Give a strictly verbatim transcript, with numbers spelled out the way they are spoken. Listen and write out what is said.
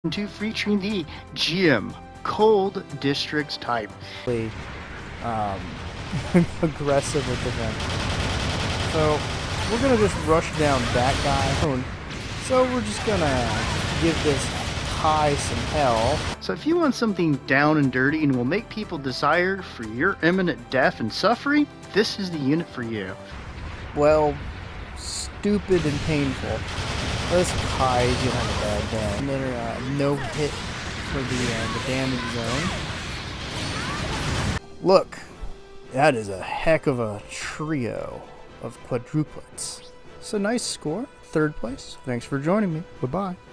Two featuring the G M Cold Districts type. Um, aggressive with defense. So we're gonna just rush down that guy. So we're just gonna give this Kai some hell. So if you want something down and dirty and will make people desire for your imminent death and suffering, this is the unit for you. Well, stupid and painful. This Kai is gonna have a bad day. And then uh, no hit for the uh, the damage zone. Look, that is a heck of a trio of quadruplets. It's a nice score. Third place. Thanks for joining me. Bye bye.